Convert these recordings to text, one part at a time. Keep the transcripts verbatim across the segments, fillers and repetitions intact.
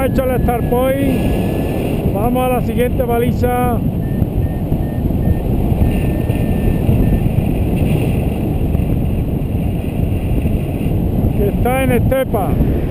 hemos hecho el start point. Vamos a la siguiente baliza. Que está en estepa.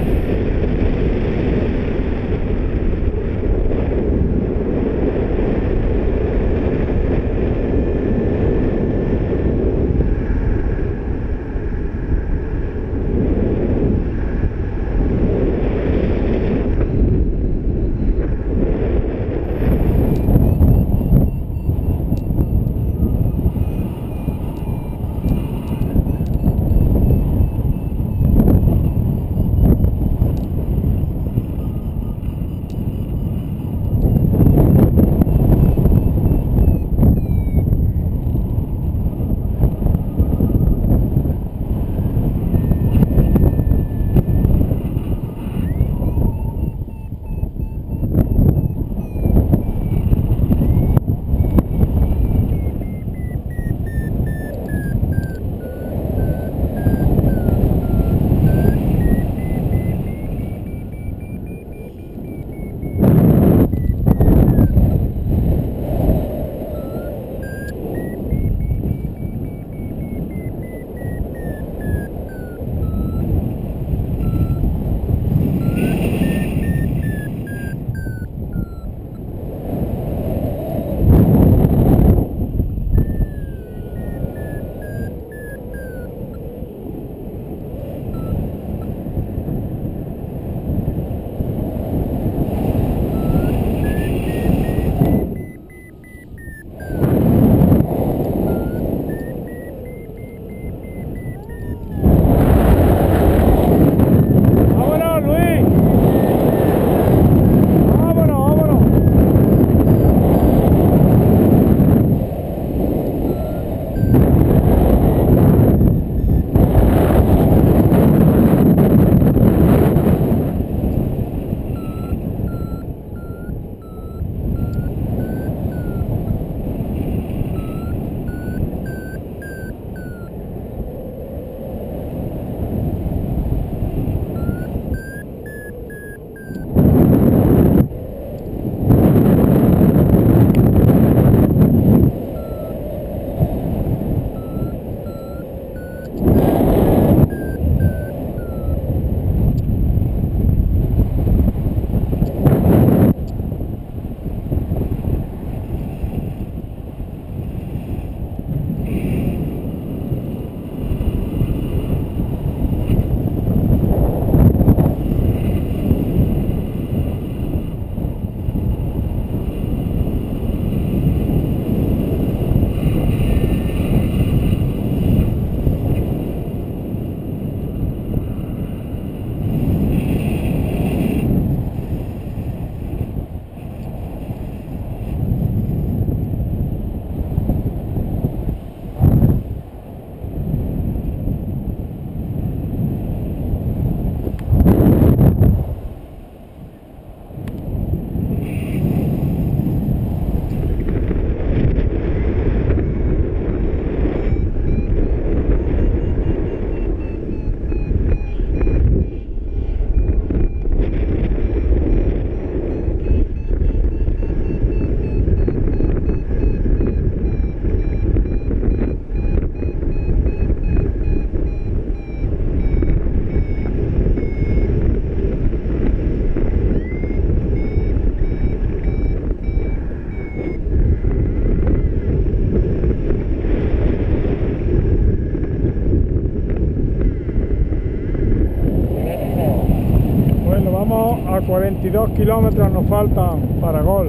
cuarenta y dos kilómetros nos faltan para Gol.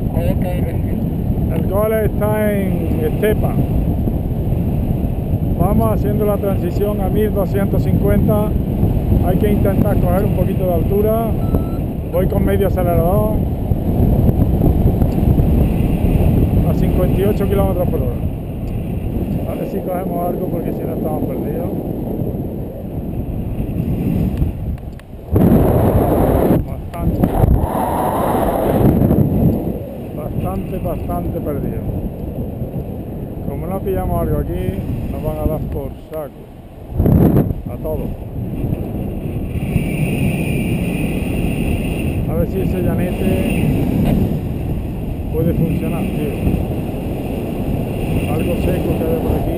El Gol está en estepa. Vamos haciendo la transición a mil doscientos cincuenta. Hay que intentar coger un poquito de altura. Voy con medio acelerador a cincuenta y ocho kilómetros por hora. A ver si cogemos algo, porque si no estamos perdidos. Bastante. Bastante, bastante perdido. Como no pillamos algo aquí, nos van a dar por saco. A todos. A ver ver si ese llanete puede funcionar, tío. Algo seco que hay por aquí.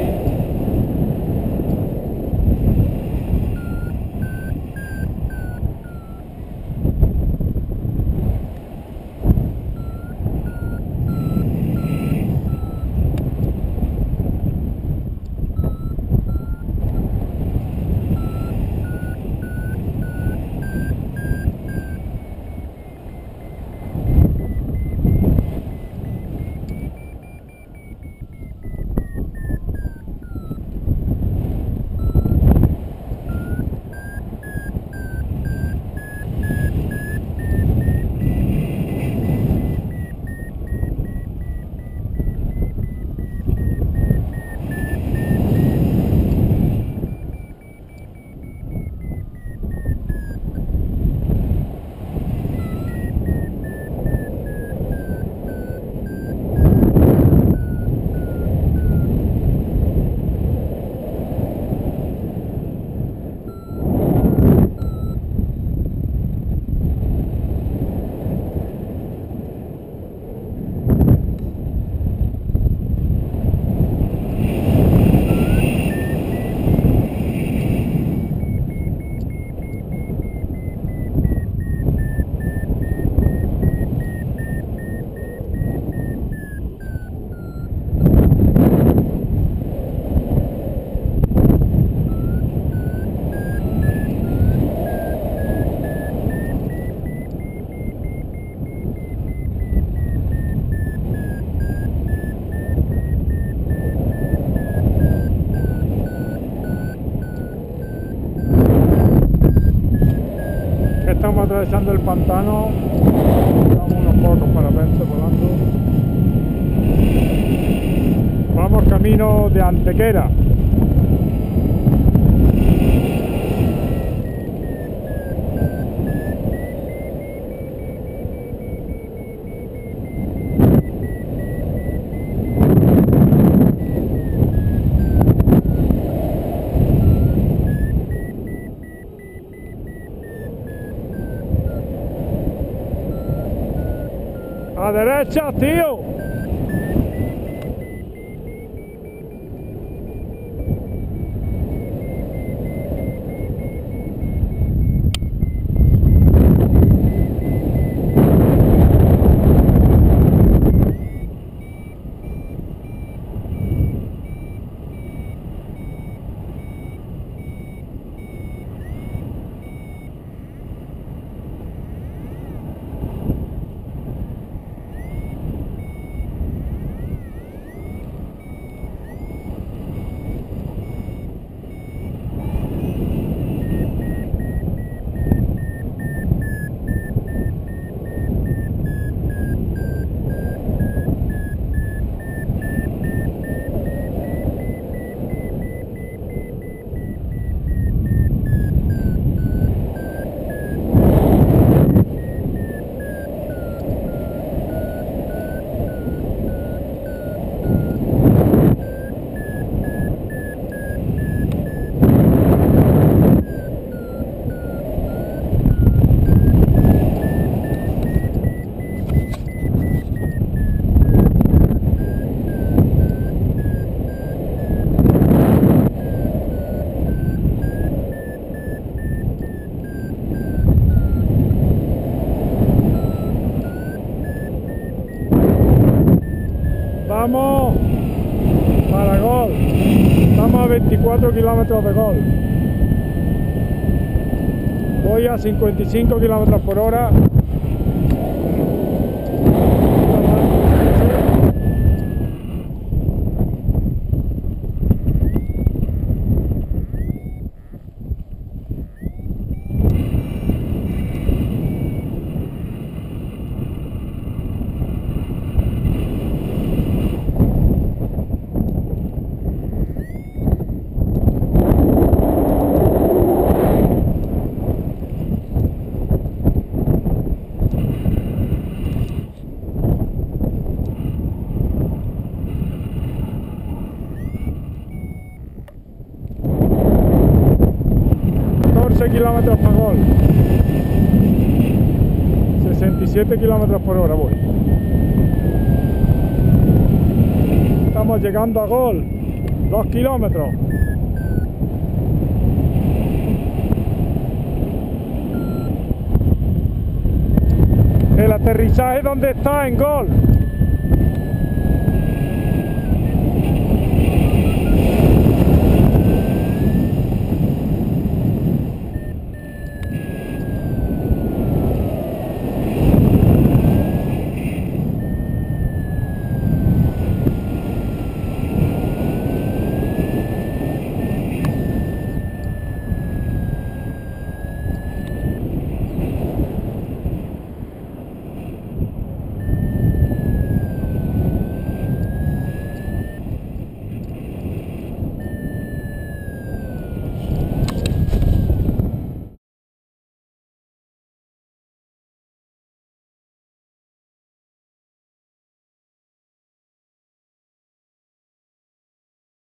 Estamos atravesando el pantano, damos unos pocos parapentes volando. Vamos camino de Antequera. A derecha, tío. Vamos para Gol. Estamos a veinticuatro kilómetros de Gol. Voy a cincuenta y cinco kilómetros por hora. catorce kilómetros para Gol. sesenta y siete kilómetros por hora voy. Estamos llegando a Gol, dos kilómetros. El aterrizaje, ¿dónde está? En Gol.